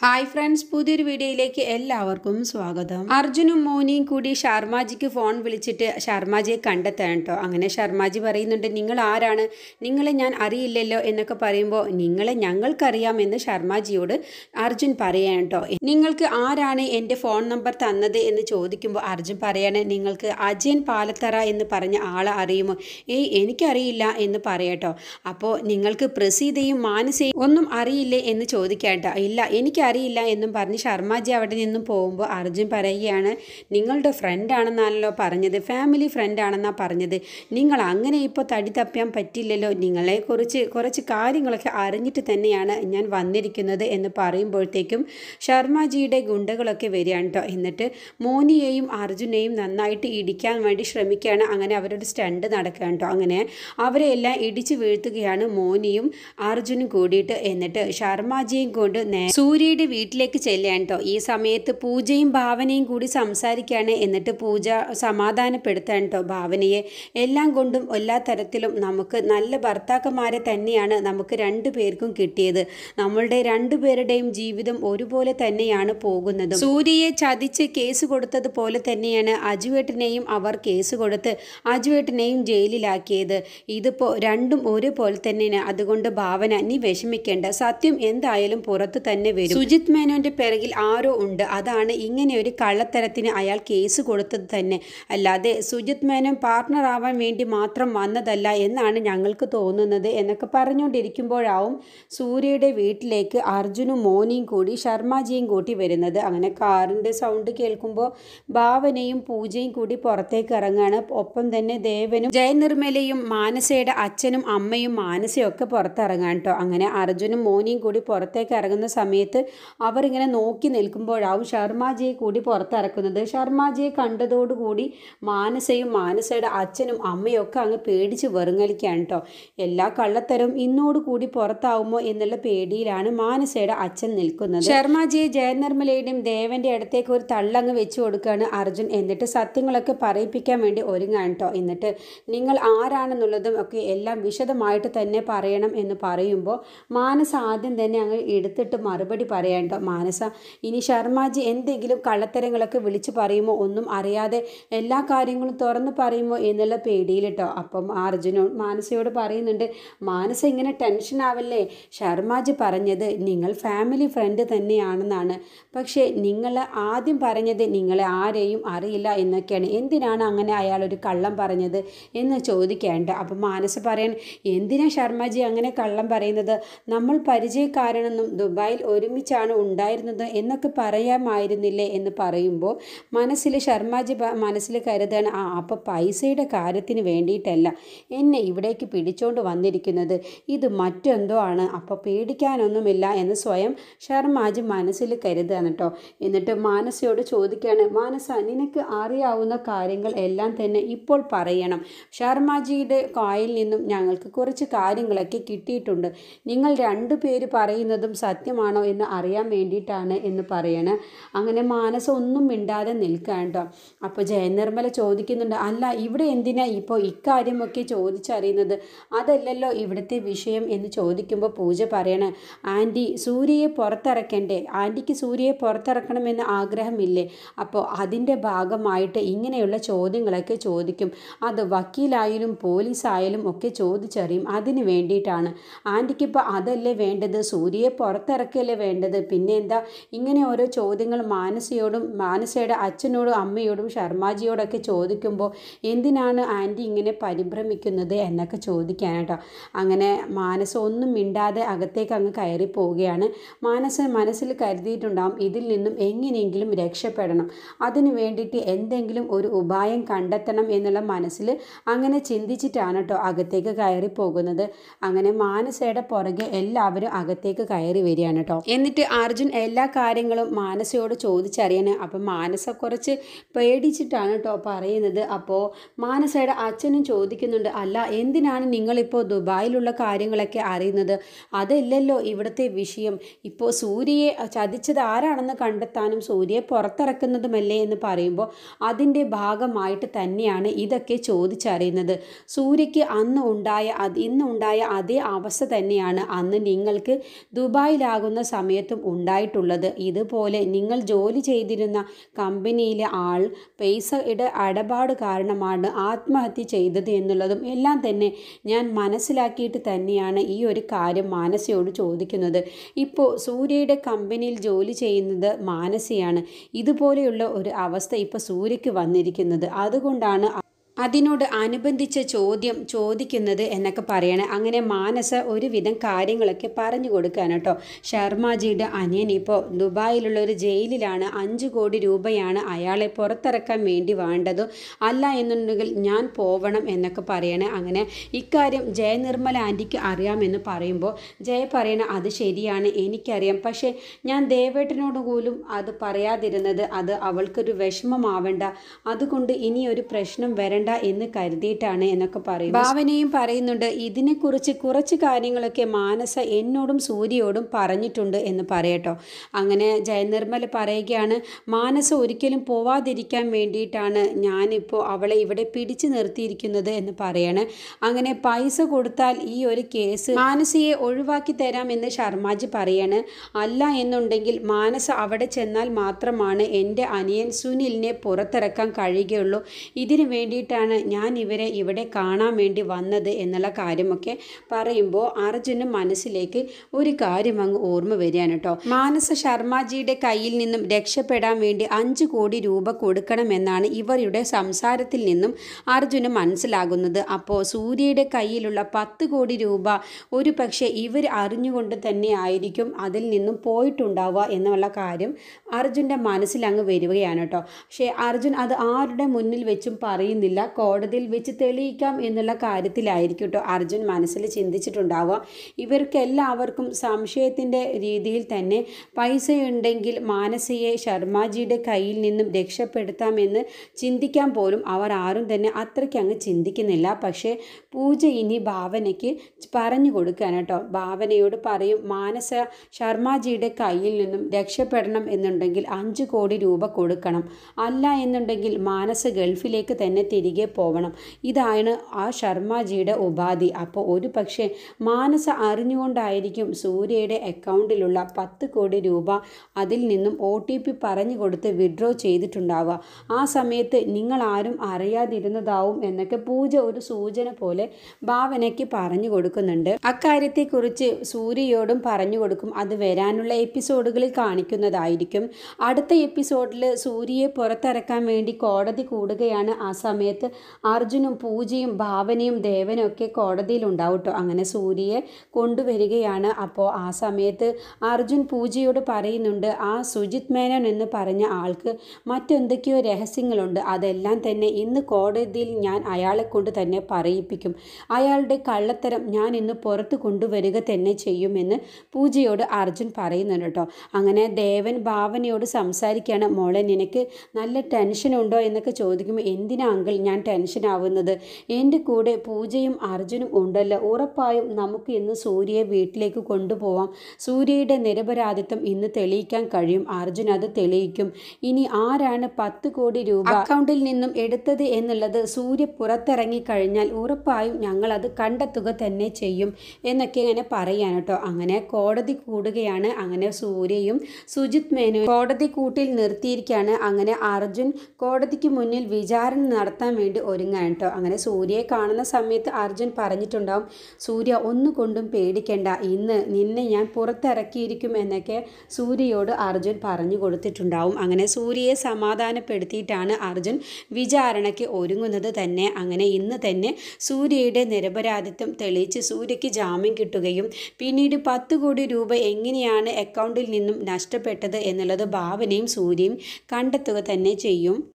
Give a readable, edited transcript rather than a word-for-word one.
Hi friends, പുതിയൊരു വീഡിയോയിലേക്ക് എല്ലാവർക്കും സ്വാഗതം. അർജുനും മോനിയും കൂടി ശർമാജിക്ക് ഫോൺ വിളിച്ചിട്ട് ശർമാജിയെ കണ്ടെത്താൻ കേട്ടോ. അങ്ങനെ ശർമാജി പറയുന്നുണ്ട്, നിങ്ങൾ ആരാണ്, നിങ്ങളെ ഞാൻ അറിയില്ലല്ലോ എന്നൊക്കെ പറയുമ്പോൾ നിങ്ങളെ ഞങ്ങൾക്കറിയാമെന്ന് ശർമാജിയോട് അർജുൻ പറയാൻ കേട്ടോ. നിങ്ങൾക്ക് ആരാണ് എൻ്റെ ഫോൺ നമ്പർ തന്നത് എന്ന് ചോദിക്കുമ്പോൾ അർജുൻ പറയാണ്, നിങ്ങൾക്ക് അജയൻ പാലത്തറ എന്ന് പറഞ്ഞ ആളെ അറിയുമോ? എനിക്കറിയില്ല എന്ന് പറയട്ടോ. അപ്പോൾ നിങ്ങൾക്ക് പ്രസീതയും മാനസയും ഒന്നും അറിയില്ലേ എന്ന് ചോദിക്കാട്ടോ. ഇല്ല, എനിക്കറിയില്ല എന്നും പറഞ്ഞ് ശർമാജി അവിടെ നിന്നും പോകുമ്പോൾ അർജുൻ പറയുകയാണ്, നിങ്ങളുടെ ഫ്രണ്ടാണെന്നാണല്ലോ പറഞ്ഞത്, ഫാമിലി ഫ്രണ്ടാണെന്നാണ് പറഞ്ഞത്, നിങ്ങൾ അങ്ങനെ ഇപ്പോൾ തടി തപ്പാൻ പറ്റില്ലല്ലോ, നിങ്ങളെക്കുറിച്ച് കുറച്ച് കാര്യങ്ങളൊക്കെ അറിഞ്ഞിട്ട് തന്നെയാണ് ഞാൻ വന്നിരിക്കുന്നത് എന്ന് പറയുമ്പോഴത്തേക്കും ശർമാജിയുടെ ഗുണ്ടകളൊക്കെ വരികയാണ് കേട്ടോ. എന്നിട്ട് മോനിയെയും അർജുനെയും നന്നായിട്ട് ഇടിക്കാൻ വേണ്ടി ശ്രമിക്കുകയാണ്. അങ്ങനെ അവരുടെ സ്റ്റണ്ട് നടക്കുകയാണ് കേട്ടോ. അങ്ങനെ അവരെ എല്ലാം ഇടിച്ചു വീഴ്ത്തുകയാണ് മോനിയും അർജുനും കൂടിയിട്ട്. എന്നിട്ട് ശർമാജിയും കൊണ്ട് സൂര്യയുടെ വീട്ടിലേക്ക് ചെല്ലുകയാണ് കേട്ടോ. ഈ സമയത്ത് പൂജയും ഭാവനയും കൂടി സംസാരിക്കുകയാണ്. എന്നിട്ട് പൂജ സമാധാനപ്പെടുത്താണ് കേട്ടോ ഭാവനയെ. എല്ലാം കൊണ്ടും എല്ലാ തരത്തിലും നമുക്ക് നല്ല ഭർത്താക്കന്മാരെ തന്നെയാണ് നമുക്ക് രണ്ടു പേർക്കും കിട്ടിയത്. നമ്മളുടെ രണ്ടുപേരുടെയും ജീവിതം ഒരുപോലെ തന്നെയാണ് പോകുന്നത്. സൂര്യയെ ചതിച്ച് കേസ് കൊടുത്തതുപോലെ തന്നെയാണ് അജുവേട്ടനെയും അവർ കേസ് കൊടുത്ത് അജുവേട്ടനെയും ജയിലിലാക്കിയത്. ഇതിപ്പോൾ രണ്ടും ഒരുപോലെ തന്നെയാണ്. അതുകൊണ്ട് ഭാവന, നീ വിഷമിക്കേണ്ട, സത്യം എന്തായാലും പുറത്തു തന്നെ വരും. സുജിത് മേനോന്റെ പിറകിൽ ആരോ ഉണ്ട്, അതാണ് ഇങ്ങനെ ഒരു കള്ളത്തരത്തിന് അയാൾ കേസ് കൊടുത്തത് തന്നെ, അല്ലാതെ സുജിത് മേനോൻ പാർട്ട്ണർ ആവാൻ വേണ്ടി മാത്രം വന്നതല്ല എന്നാണ് ഞങ്ങൾക്ക് തോന്നുന്നത് എന്നൊക്കെ പറഞ്ഞുകൊണ്ടിരിക്കുമ്പോഴാവും സൂര്യയുടെ വീട്ടിലേക്ക് അർജുനും മോനിയും കൂടി ശർമാജിയും കൂട്ടി വരുന്നത്. അങ്ങനെ കാറിൻ്റെ സൗണ്ട് കേൾക്കുമ്പോൾ ഭാവനയും പൂജയും കൂടി പുറത്തേക്ക് ഇറങ്ങുകയാണ്. ഒപ്പം തന്നെ ദേവനും ജയനിർമ്മലയും മാനസയുടെ അച്ഛനും അമ്മയും മാനസയും ഒക്കെ പുറത്തിറങ്ങാൻ കേട്ടോ. അങ്ങനെ അർജുനും മോനിയും കൂടി പുറത്തേക്ക് ഇറങ്ങുന്ന സമയത്ത് അവരിങ്ങനെ നോക്കി നിൽക്കുമ്പോഴാവും ശർമാജിയെ കൂടി പുറത്തിറക്കുന്നത്. ശർമാജിയെ കണ്ടതോടുകൂടി മാനസയും മാനസയുടെ അച്ഛനും അമ്മയും ഒക്കെ അങ്ങ് പേടിച്ച് വെറുങ്ങലിക്കുകയാണ് കേട്ടോ. എല്ലാ കള്ളത്തരവും ഇന്നോടുകൂടി പുറത്താവുമോ എന്നുള്ള പേടിയിലാണ് മാനസയുടെ അച്ഛൻ നിൽക്കുന്നത്. ശർമാജിയെ ജയനിർമ്മലയുടെയും ദേവന്റെ അടുത്തേക്ക് ഒരു തള്ളങ്ങ് വെച്ച് കൊടുക്കുകയാണ് അർജുൻ. എന്നിട്ട് സത്യങ്ങളൊക്കെ പറയിപ്പിക്കാൻ വേണ്ടി ഒരുങ്ങാൻ കേട്ടോ. എന്നിട്ട് നിങ്ങൾ ആരാണെന്നുള്ളതും ഒക്കെ എല്ലാം വിശദമായിട്ട് തന്നെ പറയണം എന്ന് പറയുമ്പോൾ മാനസ ആദ്യം തന്നെ അങ്ങ് എടുത്തിട്ട് മറുപടി പറയാൻ കേട്ടോ. മാനസ, ഇനി ശർമാജി എന്തെങ്കിലും കള്ളത്തരങ്ങളൊക്കെ വിളിച്ച് പറയുമോ, ഒന്നും അറിയാതെ എല്ലാ കാര്യങ്ങളും തുറന്ന് പറയുമോ എന്നുള്ള പേടിയിൽ കേട്ടോ. അപ്പം അർജുനോട് മാനസയോട് പറയുന്നുണ്ട്, മാനസ ഇങ്ങനെ ടെൻഷൻ ആവല്ലേ, ശർമാജി പറഞ്ഞത് നിങ്ങൾ ഫാമിലി ഫ്രണ്ട് തന്നെയാണെന്നാണ്, പക്ഷേ നിങ്ങൾ ആദ്യം പറഞ്ഞത് നിങ്ങളെ ആരെയും അറിയില്ല എന്നൊക്കെയാണ്, എന്തിനാണ് അങ്ങനെ അയാളൊരു കള്ളം പറഞ്ഞത് എന്ന് ചോദിക്കേണ്ട. അപ്പം മാനസ പറയാൻ, എന്തിനാ ശർമാജി അങ്ങനെ കള്ളം പറയുന്നത്, നമ്മൾ പരിചയക്കാരനെന്നും ദുബായിൽ ഒരുമിച്ചാണ് ഉണ്ടായിരുന്നത് എന്നൊക്കെ പറയാമായിരുന്നില്ലേ എന്ന് പറയുമ്പോൾ മനസ്സിൽ ശർമാജി മനസ്സിൽ കരുതാണ്, അപ്പോൾ പൈസയുടെ കാര്യത്തിന് വേണ്ടിയിട്ടല്ല എന്നെ ഇവിടേക്ക് പിടിച്ചോണ്ട് വന്നിരിക്കുന്നത്, ഇത് മറ്റെന്തോ ആണ്, അപ്പോൾ പേടിക്കാനൊന്നുമില്ല എന്ന് സ്വയം ശർമാജി മനസ്സിൽ കരുതാണ് കേട്ടോ. എന്നിട്ട് മാനസയോട് ചോദിക്കുകയാണ്, മാനസ, നിനക്ക് അറിയാവുന്ന കാര്യങ്ങൾ എല്ലാം തന്നെ ഇപ്പോൾ പറയണം. ശർമാജിയുടെ കായിൽ നിന്നും ഞങ്ങൾക്ക് കുറച്ച് കാര്യങ്ങളൊക്കെ കിട്ടിയിട്ടുണ്ട്, നിങ്ങൾ രണ്ടുപേര് പറയുന്നതും സത്യമാണോ എന്ന് അറിയാൻ വേണ്ടിയിട്ടാണ് എന്ന് പറയണം. അങ്ങനെ മാനസ ഒന്നും മിണ്ടാതെ നിൽക്കാൻ കേട്ടോ. അപ്പോൾ ജയനിർമ്മല ചോദിക്കുന്നുണ്ട്, അല്ല ഇവിടെ എന്തിനാ ഇപ്പോൾ ഇക്കാര്യമൊക്കെ ചോദിച്ചറിയുന്നത്, അതല്ലല്ലോ ഇവിടുത്തെ വിഷയം എന്ന് ചോദിക്കുമ്പോൾ പൂജ പറയണ, ആൻറ്റി സൂര്യയെ പുറത്തിറക്കണ്ടേ, ആൻറ്റിക്ക് സൂര്യയെ പുറത്തിറക്കണമെന്ന് ആഗ്രഹമില്ലേ, അപ്പോൾ അതിൻ്റെ ഭാഗമായിട്ട് ഇങ്ങനെയുള്ള ചോദ്യങ്ങളൊക്കെ ചോദിക്കും, അത് വക്കീലായാലും പോലീസായാലും ഒക്കെ ചോദിച്ചറിയും, അതിന് വേണ്ടിയിട്ടാണ്. ആൻറ്റിക്കിപ്പോൾ അതല്ലേ വേണ്ടത്, സൂര്യയെ പുറത്തിറക്കല്ലേ വേണ്ടത്, പിന്നെ എന്താ ഇങ്ങനെ ഓരോ ചോദ്യങ്ങൾ മാനസയോടും മാനസയുടെ അച്ഛനോടും അമ്മയോടും ശർമാജിയോടൊക്കെ ചോദിക്കുമ്പോൾ എന്തിനാണ് ആൻറ്റി ഇങ്ങനെ പരിഭ്രമിക്കുന്നത് എന്നൊക്കെ ചോദിക്കാനാട്ടോ. അങ്ങനെ മാനസ ഒന്നും മിണ്ടാതെ അകത്തേക്ക് അങ്ങ് കയറി പോവുകയാണ്. മാനസ മനസ്സിൽ കരുതിയിട്ടുണ്ടാവും ഇതിൽ നിന്നും എങ്ങനെയെങ്കിലും രക്ഷപ്പെടണം, അതിന് വേണ്ടിയിട്ട് എന്തെങ്കിലും ഒരു ഉപായം കണ്ടെത്തണം എന്നുള്ള മനസ്സിൽ അങ്ങനെ ചിന്തിച്ചിട്ടാണ് കേട്ടോ അകത്തേക്ക് കയറി പോകുന്നത്. അങ്ങനെ മാനസയുടെ പുറകെ എല്ലാവരും അകത്തേക്ക് കയറി വരികയാണ് കേട്ടോ. എന്നിട്ട് അർജുൻ എല്ലാ കാര്യങ്ങളും മാനസയോട് ചോദിച്ചറിയാൻ. അപ്പം മാനസ കുറച്ച് പേടിച്ചിട്ടാണ് കേട്ടോ പറയുന്നത്. അപ്പോൾ മാനസയുടെ അച്ഛനും ചോദിക്കുന്നുണ്ട്, അല്ല എന്തിനാണ് നിങ്ങളിപ്പോൾ ദുബായിലുള്ള കാര്യങ്ങളൊക്കെ അറിയുന്നത്, അതല്ലല്ലോ ഇവിടുത്തെ വിഷയം, ഇപ്പോൾ സൂര്യയെ ചതിച്ചത് ആരാണെന്ന് കണ്ടെത്താനും സൂര്യയെ പുറത്തിറക്കുന്നതുമല്ലേ എന്ന് പറയുമ്പോൾ അതിൻ്റെ ഭാഗമായിട്ട് തന്നെയാണ് ഇതൊക്കെ ചോദിച്ചറിയുന്നത്. സൂര്യയ്ക്ക് ഇന്നുണ്ടായ അതേ അവസ്ഥ തന്നെയാണ് അന്ന് നിങ്ങൾക്ക് ദുബായിലാകുന്ന സമയത്ത് സമയത്തും ഉണ്ടായിട്ടുള്ളത്. ഇതുപോലെ നിങ്ങൾ ജോലി ചെയ്തിരുന്ന കമ്പനിയിലെ ആൾ പൈസയുടെ ഇടപാട് കാരണമാണ് ആത്മഹത്യ ചെയ്തത് എന്നുള്ളതും എല്ലാം തന്നെ ഞാൻ മനസ്സിലാക്കിയിട്ട് തന്നെയാണ് ഈ ഒരു കാര്യം മാനസയോട് ചോദിക്കുന്നത്. ഇപ്പോൾ സൂര്യയുടെ കമ്പനിയിൽ ജോലി ചെയ്യുന്നത് മാനസയാണ്. ഇതുപോലെയുള്ള ഒരു അവസ്ഥ ഇപ്പോൾ സൂര്യയ്ക്ക് വന്നിരിക്കുന്നത്. അതുകൊണ്ടാണ് അതിനോട് അനുബന്ധിച്ച ചോദ്യം ചോദിക്കുന്നത് എന്നൊക്കെ പറയണേ. അങ്ങനെ മാനസ ഒരുവിധം കാര്യങ്ങളൊക്കെ പറഞ്ഞു കൊടുക്കാൻ കേട്ടോ. ശർമാജിയുടെ അനിയൻ ഇപ്പോൾ ദുബായിലുള്ള ഒരു ജയിലിലാണ്. 5 കോടി രൂപയാണ് അയാളെ പുറത്തിറക്കാൻ വേണ്ടി വേണ്ടത്. അല്ല എന്നുണ്ടെങ്കിൽ ഞാൻ പോവണം എന്നൊക്കെ പറയണേ. അങ്ങനെ ഇക്കാര്യം ജയനിർമ്മല ആൻറ്റിക്ക് അറിയാമെന്ന് പറയുമ്പോൾ ജയ പറയണ അത് ശരിയാണ്, എനിക്കറിയാം. പക്ഷേ ഞാൻ ദേവേട്ടനോട് പോലും അത് പറയാതിരുന്നത് അത് അവൾക്കൊരു വിഷമമാവണ്ട, അതുകൊണ്ട് ഇനി ഒരു പ്രശ്നം വരണ്ട എന്ന് കരുതിയിട്ടാണ് എന്നൊക്കെ പറയും. ഭാവനയും പറയുന്നുണ്ട് ഇതിനെക്കുറിച്ച് കുറച്ച് കാര്യങ്ങളൊക്കെ മാനസ എന്നോടും സൂര്യയോടും പറഞ്ഞിട്ടുണ്ട് എന്ന് പറയട്ടോ. അങ്ങനെ ജയനിർമ്മല പറയുകയാണ് മാനസ ഒരിക്കലും പോവാതിരിക്കാൻ വേണ്ടിയിട്ടാണ് ഞാനിപ്പോൾ അവളെ ഇവിടെ പിടിച്ചു നിർത്തിയിരിക്കുന്നത് എന്ന് പറയാണ്. അങ്ങനെ പൈസ കൊടുത്താൽ ഈ ഒരു കേസ് മാനസയെ ഒഴിവാക്കി തരാമെന്ന് ശർമാജി പറയാണ്. അല്ല എന്നുണ്ടെങ്കിൽ മാനസ അവിടെ ചെന്നാൽ മാത്രമാണ് എൻ്റെ അനിയൻ സുനിലിനെ പുറത്തിറക്കാൻ കഴിയുകയുള്ളൂ. ഇതിനു വേണ്ടിയിട്ടാണ് ഞാൻ ഇവരെ ഇവിടെ കാണാൻ വേണ്ടി വന്നത് എന്നുള്ള കാര്യമൊക്കെ പറയുമ്പോൾ അർജുനും മനസ്സിലേക്ക് ഒരു കാര്യം അങ്ങ് ഓർമ്മ വരികയാണ് കേട്ടോ. മാനസ ശർമാജിയുടെ കയ്യിൽ നിന്നും രക്ഷപ്പെടാൻ വേണ്ടി 5 കോടി രൂപ കൊടുക്കണമെന്നാണ് ഇവരുടെ സംസാരത്തിൽ നിന്നും അർജുന് മനസ്സിലാകുന്നത്. അപ്പോൾ സൂര്യയുടെ കയ്യിലുള്ള 10 കോടി രൂപ ഒരു പക്ഷേ ഇവർ അറിഞ്ഞുകൊണ്ട് തന്നെ ആയിരിക്കും അതിൽ നിന്നും പോയിട്ടുണ്ടാവുക എന്നുള്ള കാര്യം അർജുൻ്റെ മനസ്സിൽ അങ്ങ് വരികയാണ് കേട്ടോ. പക്ഷേ അർജുൻ അത് ആരുടെ മുന്നിൽ വെച്ചും പറയുന്നില്ല. കോടതിയിൽ വെച്ച് തെളിയിക്കാം എന്നുള്ള കാര്യത്തിലായിരിക്കും കേട്ടോ അർജുൻ മനസ്സിൽ ചിന്തിച്ചിട്ടുണ്ടാവുക. ഇവർക്കെല്ലാവർക്കും സംശയത്തിൻ്റെ രീതിയിൽ തന്നെ പൈസയുണ്ടെങ്കിൽ മാനസയെ ശർമാജിയുടെ കയ്യിൽ നിന്നും രക്ഷപ്പെടുത്താമെന്ന് ചിന്തിക്കാൻ പോലും അവർ ആരും തന്നെ അത്രയ്ക്ക് അങ്ങ് ചിന്തിക്കുന്നില്ല. പക്ഷേ പൂജ ഇനി ഭാവനയ്ക്ക് പറഞ്ഞു കൊടുക്കാൻ കേട്ടോ. ഭാവനയോട് പറയും മാനസ ശർമാജിയുടെ കയ്യിൽ നിന്നും രക്ഷപ്പെടണം എന്നുണ്ടെങ്കിൽ 5 കോടി രൂപ കൊടുക്കണം, അല്ല എന്നുണ്ടെങ്കിൽ മാനസ ഗൾഫിലേക്ക് തന്നെ തിരികെ പോവണം. ഇതാണ് ആ ശർമാജിയുടെ ഉപാധി. അപ്പോൾ ഒരു പക്ഷേ മാനസ അറിഞ്ഞുകൊണ്ടായിരിക്കും സൂര്യയുടെ അക്കൗണ്ടിലുള്ള 10 കോടി രൂപ അതിൽ നിന്നും OTP പറഞ്ഞു കൊടുത്ത് വിഡ്രോ ചെയ്തിട്ടുണ്ടാവുക. ആ സമയത്ത് നിങ്ങൾ ആരും അറിയാതിരുന്നതാവും എന്നൊക്കെ പൂജ ഒരു സൂചന പോലെ ഭാവനയ്ക്ക് പറഞ്ഞു കൊടുക്കുന്നുണ്ട്. അക്കാര്യത്തെക്കുറിച്ച് സൂര്യയോടും പറഞ്ഞു കൊടുക്കും. അത് വരാനുള്ള എപ്പിസോഡുകളിൽ കാണിക്കുന്നതായിരിക്കും. അടുത്ത എപ്പിസോഡിൽ സൂര്യയെ പുറത്തിറക്കാൻ വേണ്ടി കോടതി കൂടുകയാണ്. ആ സമയത്ത് അർജുനും പൂജയും ഭാവനയും ദേവനും ഒക്കെ കോടതിയിലുണ്ടാവും കേട്ടോ. അങ്ങനെ സൂര്യയെ കൊണ്ടുവരികയാണ്. അപ്പോൾ ആ സമയത്ത് അർജുൻ പൂജയോട് പറയുന്നുണ്ട് ആ സുജിത് മേനോൻ എന്ന് പറഞ്ഞ ആൾക്ക് മറ്റെന്തൊക്കെയോ രഹസ്യങ്ങളുണ്ട്, അതെല്ലാം തന്നെ ഇന്ന് കോടതിയിൽ ഞാൻ അയാളെ കൊണ്ട് തന്നെ പറയിപ്പിക്കും. അയാളുടെ കള്ളത്തരം ഞാൻ ഇന്ന് പുറത്ത് കൊണ്ടുവരിക തന്നെ ചെയ്യുമെന്ന് പൂജയോട് അർജുൻ പറയുന്നുണ്ട് കേട്ടോ. അങ്ങനെ ദേവൻ ഭാവനയോട് സംസാരിക്കുകയാണ്. മോളെ നിനക്ക് നല്ല ടെൻഷൻ ഉണ്ടോ എന്നൊക്കെ ചോദിക്കുമ്പോൾ എന്തിനാ അങ്കിൾ ഞാൻ ടെൻഷൻ ആവുന്നത്, എൻ്റെ കൂടെ പൂജയും അർജുനും ഉണ്ടല്ലോ, ഉറപ്പായും നമുക്ക് ഇന്ന് സൂര്യയെ വീട്ടിലേക്ക് കൊണ്ടുപോവാം. സൂര്യയുടെ നിരപരാധിത്വം ഇന്ന് തെളിയിക്കാൻ കഴിയും. അർജുൻ അത് തെളിയിക്കും. ഇനി ആരാണ് 10 കോടി രൂപ അക്കൗണ്ടിൽ നിന്നും എടുത്തത് എന്നുള്ളത് സൂര്യ പുറത്തിറങ്ങി കഴിഞ്ഞാൽ ഉറപ്പായും ഞങ്ങളത് കണ്ടെത്തുക തന്നെ ചെയ്യും എന്നൊക്കെ ഇങ്ങനെ പറയാൻ കേട്ടോ. അങ്ങനെ കോടതി കൂടുകയാണ്. അങ്ങനെ സൂര്യയും സുജിത് മേനോനും കോടതി കൂട്ടിൽ നിർത്തിയിരിക്കുകയാണ്. അങ്ങനെ അർജുൻ കോടതിക്ക് മുന്നിൽ വിചാരണ നടത്താൻ വേണ്ടി ഒരുങ്ങാൻ കേട്ടോ. അങ്ങനെ സൂര്യയെ കാണുന്ന സമയത്ത് അർജുൻ പറഞ്ഞിട്ടുണ്ടാവും സൂര്യ ഒന്നുകൊണ്ടും പേടിക്കേണ്ട, ഇന്ന് നിന്നെ ഞാൻ പുറത്തിറക്കിയിരിക്കും എന്നൊക്കെ സൂര്യയോട് അർജുൻ പറഞ്ഞു കൊടുത്തിട്ടുണ്ടാവും. അങ്ങനെ സൂര്യയെ സമാധാനപ്പെടുത്തിയിട്ടാണ് അർജുൻ വിചാരണയ്ക്ക് ഒരുങ്ങുന്നത് തന്നെ. അങ്ങനെ ഇന്ന് തന്നെ സൂര്യയുടെ നിരപരാധിത്വം തെളിയിച്ച് സൂര്യയ്ക്ക് ജാമ്യം കിട്ടുകയും പിന്നീട് 10 കോടി രൂപ എങ്ങനെയാണ് അക്കൗണ്ടിൽ നിന്നും നഷ്ടപ്പെട്ടത് എന്നുള്ളത് ഭാവനയും സൂര്യയും കണ്ടെത്തുക തന്നെ ചെയ്യും.